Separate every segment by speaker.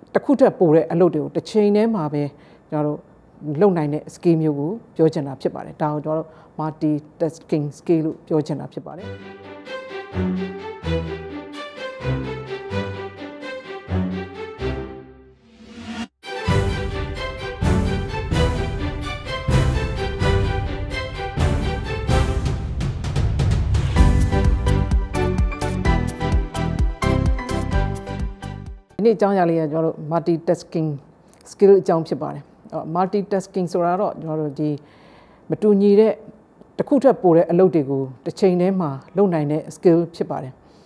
Speaker 1: တခုထက်ပိုတဲ့အလုပ်တွေကိုတစ်ချိန်တည်းမှာပဲကျွန်တော်တို့လုပ်နိုင်တဲ့ skill မျိုးကိုပြောချင်တာဖြစ်ပါတယ်ဒါကိုကျွန်တော်တို့ multitasking skill လို့ပြောချင်တာဖြစ်ပါတယ်ဒီနေ့အကြောင်းအရာလေးကကျွန်တော်တို့ multitasking skill အကြောင်းဖြစ်ပါတယ်multitasking ဆိုတာတော့ကျွန်တော်တို့ဒီမတူညီတဲ့တစ်ခုထက်ပိုတဲ့အလုပ်တွေကိုတစ်ချိန်တည်းမှာလုပ်နိုင်တဲ့ skill ဖြစ်ပါတယ်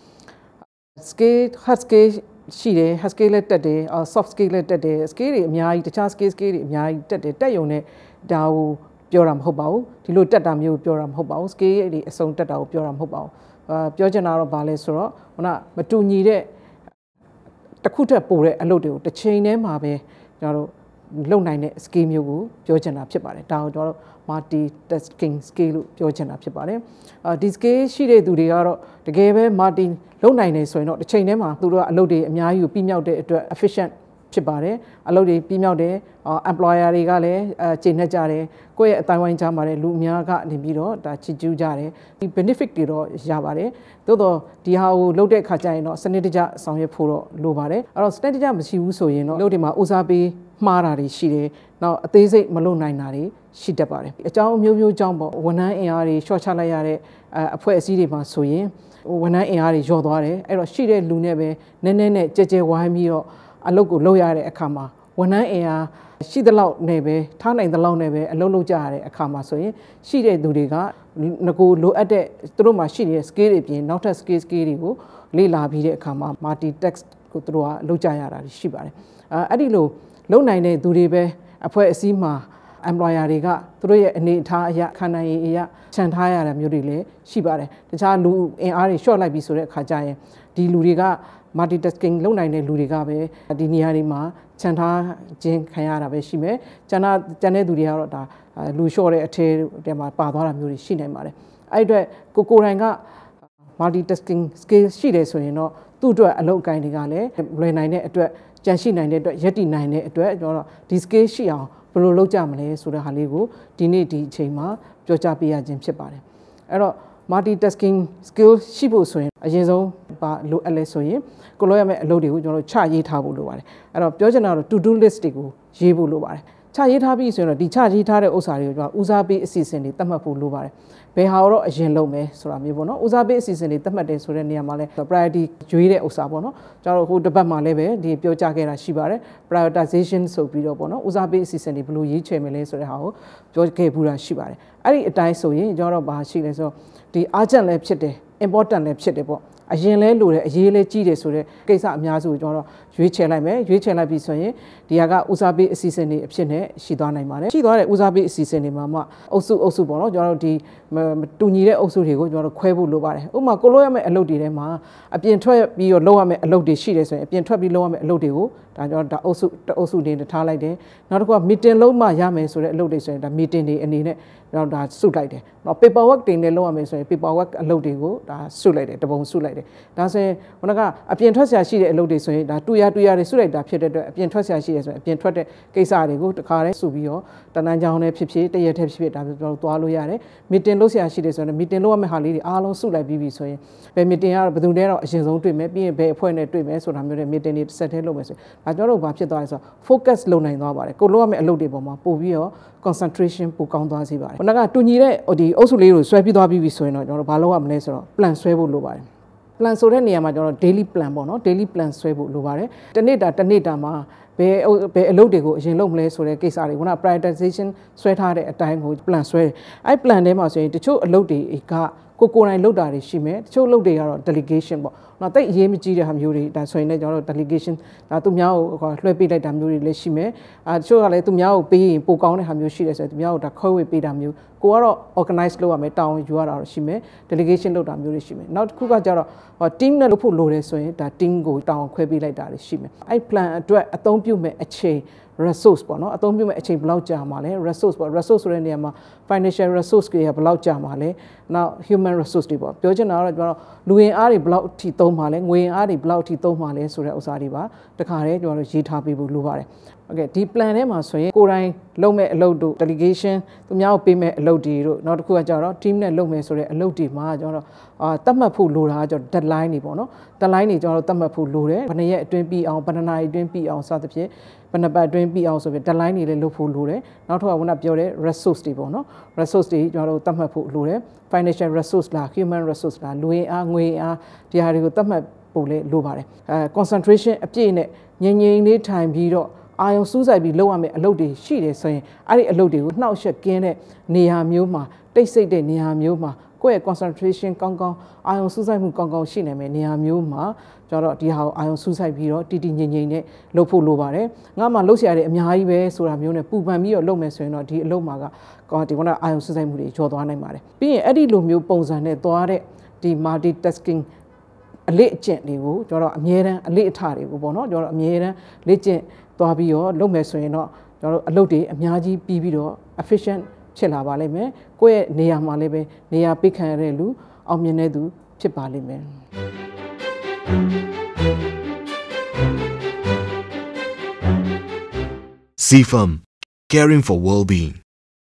Speaker 1: skill hard skill ရှိတယ် hard skill လည်းတက်တယ် soft skill လည်းတက်တယ် skill တွေအများကြီးတခြား skill တွေအများကြီးတက်တယ်တက်ရုံနဲ့ဒါကိုပြောတာမဟုတ်ပါဘူးဒီလိုတက်တာမျိုးပြောတာမဟုတ်ပါဘူး skill တွေအစုံတက်တာကိုပြောတာမဟုတ်ပါဘူးပြောချင်တာတော့ဗာလဲဆိုတော့ခုနမတူညီတဲ့တခုထက်ပိုတဲ့အလုပ်တွေကိုတစ်ချိန်တည်းမှာပဲကျွန်တော်တို့လုပ်နိုင်တဲ့ skill မျိုးကိုပြောချင်တာဖြစ်ပါတယ်ဒါကိုကျွန်တော်တို့ multitasking skill လို့ပြောချင်တာဖြစ်ပါတယ်ဒီ skill ရှိတဲ့သူတွေကတော့တကယ်ပဲ multi လုပ်နိုင်နေဆိုရင်တော့တစ်ချိန်တည်းမှာသူတို့ကအလုပ်တွေအများကြီးကိုပြီးမြောက်တဲ့အတွက် efficient ဖြစ်ပါတယ်အလုပ်တွေပြီးမြောက်တယ် employer တွေကလည်းကျေနပ်ကြတယ်ကိုယ့်ရဲ့အတိုင်းဝိုင်းကြားမှာလည်းလူအများကနေပြီးတော့ဒါချစ်ကျူးကြတယ်ဒီ benefit တွေတော့ရပါတယ်သို့တော့ဒီဟာကိုလုပ်တဲ့အခါကျရင်တော့စနစ်တကျဆောင်ရွက်ဖို့တော့လိုပါတယ်အဲ့တော့စနစ်တကျမရှိဘူးဆိုရင်တော့လုပ်တွေမှာဦးစားပေးမှားတာတွေရှိတယ်နောက်အသေးစိတ်မလုပ်နိုင်တာတွေရှိတတ်ပါတယ်အကြောင်းမျိုးမျိုးကြောင့်ပေါ့ဝန်ထမ်းအင်အားတွေ short ချလိုက်ရတဲ့အဖွဲ့အစည်းတွေမှာဆိုရင်ဝန်ထမ်းအင်အားတွေလျော့သွားတယ်အဲ့တော့ရှိတဲ့လူနဲ့ပဲနည်းနည်းနဲ့ကြဲကြဲဝိုင်းပြီးတော့အလုပ်ကိုလုပ်ရတဲ့အခါမှာဝန်ထမ်းအင်အားရှိသလောက်နဲ့ပဲထားနိုင်သလောက်နဲ့ပဲအလုပ်လုပ်ကြရတဲ့အခါမှာဆိုရင်ရှိတဲ့သူတွေကငကိုလိုအပ်တဲ့သူတို့မှာရှိနေတဲ့ skill တွေပြင်နောက်ထပ် skill တွေကိုလေ့လာပြီးတဲ့အခါမှာ multitask ကိုသူတို့ကလုပ်ကြရတာရှိပါတယ်အဲ့ဒီလိုလုပ်နိုင်တဲ့သူတွေပဲအဖွဲ့အစည်းမှာ employer တွေကသူတို့ရဲ့အနေအထားအရာခံနိုင်ရည်အရာခြံထားရတာမျိုးတွေလည်းရှိပါတယ်တခြားလူအင်အားတွေ short လိုက်ပြီးဆိုတဲ့အခါကျရင်ဒီလူတွေကmultitasking လုပ်နိုင်တဲ့လူတွေကပဲဒီနေရာတွေမှာခြံထားခြင်းခံရတာပဲရှိမယ်ကျန်တဲ့သူတွေကတော့ဒါလူလျှော့တဲ့အထဲထဲမှာပါသွားတာမျိုးတွေရှိနိုင်ပါတယ်အဲ့အတွက်ကိုယ်တိုင်က multitasking skill ရှိတယ်ဆိုရင်တော့သူ့အတွက်အလုပ်အကိုင်တွေကလည်းလွယ်နိုင်တဲ့အတွက်ကြံရှိနိုင်တဲ့အတွက်ရပ်တည်နိုင်တဲ့အတွက်ကျွန်တော်တို့ဒီ skill ရှိအောင်ဘယ်လိုလုပ်ကြမလဲဆိုတဲ့ဟာလေးကိုဒီနေ့ဒီအချိန်မှာပြောကြားပေးရခြင်းဖြစ်ပါတယ်အဲ့တော့ multitasking skill ရှိဖို့ဆိုရင်အရင်ဆုံးပါလိုအပ်လဲဆိုရင်ကိုလိုရမယ့်အလုပ်တွေကိုကျွန်တော်တို့ချရေးထားဖို့လိုပါတယ်အဲ့တော့ပြောချင်တာတော့ to do list တွေကိုရေးဖို့လိုပါတယ်ချရေးထားပြီးဆိုရင်တော့ဒီချရေးထားတဲ့ဥစ္စာတွေကိုကျွန်တော်ဦးစားပေးအစီအစဉ်တွေသတ်မှတ်ဖို့လိုပါတယ်ဘယ်ဟာတော့အရင်လုပ်မယ်ဆိုတာမျိုးပေါ့နော်ဦးစားပေးအစီအစဉ်တွေသတ်မှတ်တယ်ဆိုတဲ့နေရာမှာလဲ priority ရွေးတဲ့ဥစ္စာပေါ့နော်ကျွန်တော်တို့ဟိုတစ်ပတ်မှာလည်းပဲဒီပြောကြားခဲ့တာရှိပါတယ် prioritization ဆိုပြီးတော့ပေါ့နော်ဦးစားပေးအစီအစဉ်တွေဘယ်လိုရွေးချယ်မလဲဆိုတဲ့ဟာကိုပြောခဲ့ဘူးတာရှိပါတယ်အဲ့ဒီအတိုင်းဆိုရင်ကျွန်တော်တို့ဘာရှိလဲဆိုတော့ဒီ urgent လည်းဖြစ်တယ် important လည်းဖြစ်တယ်ပေါ့အရင်လဲလိုတယ်အရေးလဲကြီးတယ်ဆိုတဲ့ကိစ္စအများစုကိုကျွန်တော်တို့ရွေးချယ်လိုက်မယ်ရွေးချယ်လိုက်ပြီဆိုရင်ဒီဟာကဦးစားပေးအစီအစဉ်တွေအဖြစ်နဲ့ရှိသွားနိုင်ပါတယ်ရှိသွားတဲ့ဦးစားပေးအစီအစဉ်တွေမှာမှအုပ်စုပေါ့နော်ကျွန်တော်တို့ဒီတူညီတဲ့အုပ်စုတွေကိုကျွန်တော်တို့ခွဲဖို့လိုပါတယ်ဥပမာကိုလိုရမယ့်အလုပ်တွေထဲမှာအပြင်ထွက်ပြီးတော့လုပ်ရမယ့်အလုပ်တွေရှိတယ်ဆိုရင်အပြင်ထွက်ပြီးလုပ်ရမယ့်အလုပ်တွေကိုဒါကျွန်တော်ဒါအုပ်စုတွေထားလိုက်တယ်နောက်တစ်ခုက meeting လုံးမှရမယ်ဆိုတဲ့အလုပ်တွေဆိုရင်ဒါ meeting တွေအနေနဲ့တော့ဒါစုလိုက်တယ်နော် paper work တွေနဲ့လုပ်ရမယ်ဆိုရင် paper work အလုပ်တွေကိုဒါစုလိုက်တယ်တပုံစုလိုက်တယ်ဒါဆိုရင်ခုနကအပြင်ထွက်ဆရာရှိတဲ့အလုပ်တွေဆိုရင်ဒါတူရတွေစုလိုက်တာဖြစ်တဲ့အတွက်အပြင်ထွက်ဆရာရှိတယ်ဆိုရင်အပြင်ထွက်တဲ့ကိစ္စတွေကိုတခါတည်းစုပြီးတော့တန်းတန်းချောင်းနဲ့ဖြစ်ဖြစ်တရက်ထက်ဖြစ်ဖြစ်ဒါကျွန်တော်တို့သွားလို့ရတယ် meeting လုပ်ဆရာရှိတယ်ဆိုရင် meeting လုပ်ရမယ့်ဟာလေးတွေအားလုံးစုလိုက်ပြီးပြီဆိုရင်ဘယ် meeting ကတော့ဘယ်သူနဲ့တော့အရင်ဆုံးတွေ့မယ်ပြီးရင်ဘယ်အဖွဲ့နဲ့တွေ့မယ်ဆိုတာမျိုးတွေ meeting တွေဆက်ထဲလုပ်မယ်ဆိုရင်ဒါကျွန်တော်တို့ဘာဖြစ်သွားလဲဆိုတော့ focus လုပ်နိုင်သွားပါတယ်ကိုလုပ်ရမယ့်အလုပ်တွေပေါ်မှာပို့ပြီးတော့ concentration ပိုကောင်းသွားစေပါတယ်ခုနကတူညီတဲ့ဒီအုပ်စုလေးကိုဆွဲပြီးသွားပြီးပြီဆိုရင်တော့ကျွန်တော်တို့ဘာလုပ်ရမလဲဆိုတော့ plan ဆွဲဖို့လိုပါတယ် plan ဆိုတဲ့နေရာမှာကျွန်တော် daily plan ပေါ့နော် daily plan ဆွဲဖို့လိုပါတယ်တနေ့တာမှာဘယ်အလုပ်တွေကိုအရင်လုပ်မလဲဆိုတဲ့ကိစ္စတွေခုန prioritization ဆွဲထားတဲ့အတိုင်းကို plan ဆွဲတယ်အဲ့ plan ထဲမှာဆိုရင်တချို့အလုပ်တွေကကိုယ်တိုင်လုပ်တာတွေရှိမယ်တချို့လုပ်တွေကတော့ delegation ပေါ့နော်တိတ်အရေးမကြီးတဲ့ဟာမျိုးတွေဒါဆိုရင်လည်းကျွန်တော်တို့ delegation ဒါသူများကိုလွှဲပေးလိုက်တာမျိုးတွေလည်းရှိမယ်တချို့ကလည်းသူများကိုပေးရင်ပိုကောင်းတဲ့ဟာမျိုးရှိတယ်ဆိုရင်သူများကိုဒါခွဲဝေပေးတာမျိုးကိုကတော့ organize လုပ်ရမယ်တာဝန်ယူရတာရှိမယ် delegation လုပ်တာမျိုးတွေရှိမယ်နောက်တစ်ခုကကျတော့ team နဲ့လုပ်ဖို့လိုတယ်ဆိုရင်ဒါ team ကိုတာဝန်ခွဲပေးလိုက်တာရှိမယ်အဲ့ plan အတွက်အသုံးပြုမဲ့အချိန် resource ပေါ့နော်အသုံးပြုမဲ့အချိန်ဘယ်လောက်ကြာမှာလဲ resource ပေါ့ resource ဆိုတဲ့နေရာမှာ financial resource တွေကဘယ်လောက်ကြာမှာလဲနောက် human resource တွေပေါ့ပြောချင်တာကတော့ကျွန်တော်လူရင်းအားတွေဘယ်လောက်အထိသုံးသုံးပါလဲငွေအားတွေဘယ်လောက်ထိသုံးပါလဲဆိုတဲ့ဥစ္စာတွေပါတခါတည်းကျွန်တော်တို့ရေးထားပေးဖို့လိုပါတယ်โอเคဒီ plan ထဲမှာဆိုရင်ကိုယ်တိုင်လုပ်မဲ့အလုပ်တို့ delegation သူများကိုပေးမဲ့အလုပ်တွေတို့နောက်တစ်ခုကကျတော့ team နဲ့လုပ်မယ်ဆိုတဲ့အလုပ်တွေမှာကျွန်တော်တို့သတ်မှတ်ဖို့လိုတာကကျွန်တော် deadline တွေပေါ့နော် deadline တွေကျွန်တော်တို့သတ်မှတ်ဖို့လိုတယ်ဘယ်နှစ်ရက်အတွင်းပြီးအောင်ဘယ်နှစ်နာရီအတွင်းပြီးအောင်စသဖြင့်ဘယ်နှစ်ပတ်အတွင်းပြီးအောင်ဆိုပြီး deadline တွေလည်းလုပ်ဖို့လိုတယ်နောက်တစ်ခါကပြောတဲ့ resource တွေပေါ့နော် resource တွေကျွန်တော်တို့သတ်မှတ်ဖို့လိုတယ် financial resource လား human resource လားလူရင်းအားငွေအားဒီဟာတွေကိုသတ်မှတ်ဖို့လည်းလိုပါတယ်concentration အပြည့်နဲ့ငြိမ်ငြိမ်လေးထိုင်ပြီးတော့အာယုံစူးစိုက်ပြီးလုပ်ရမယ့်အလုပ်တွေရှိတယ်ဆိုရင်အဲ့ဒီအလုပ်တွေကိုနှောက်ယှက်ကင်းတဲ့နေရာမျိုးမှာတိတ်ဆိတ်တဲ့နေရာမျိုးမှာကိုယ့်ရဲ့ concentration ကောင်းကောင်းအာယုံစူးစိုက်မှုကောင်းကောင်းရှိနိုင်မယ့်နေရာမျိုးမှာကျွန်တော်ဒီဟာကိုအာယုံစူးစိုက်ပြီးတော့တည်တည်ငြိမ်ငြိမ်နဲ့လုပ်ဖို့လိုပါတယ်ငါမှလုပ်ရတဲ့အများကြီးပဲဆိုတာမျိုးနဲ့ပူပန်ပြီးတော့လုပ်မယ်ဆိုရင်တော့ဒီအလုပ်မှာကဒီကအာယုံစူးစိုက်မှုတွေကျော်သွားနိုင်ပါတယ်ပြီးရင်အဲ့ဒီလိုမျိုးပုံစံနဲ့သွားတဲ့ဒီ multitasking အလေးအကျင့်တွေကိုကျွန်တော်အမြဲတမ်းအလေးအထားတွေကိုပေါ့နော်ကျွန်တော်အမြဲတမ်းလေ့ကျင့်သွားပြီးတော့လုပ်မယ်ဆိုရင်တော့ကျွန်တော်အလုပ်တွေအများကြီးပြီးတော့ efficient ဖြစ်လာပါလိမ့်မယ်ကိုယ့်ရဲ့နေရာမှာလည်းပဲနေရာပေးခံရတဲ့လူအောင်မြင်တဲ့သူဖြစ်ပါလိမ့်မယ်
Speaker 2: CFM, caring for well-being.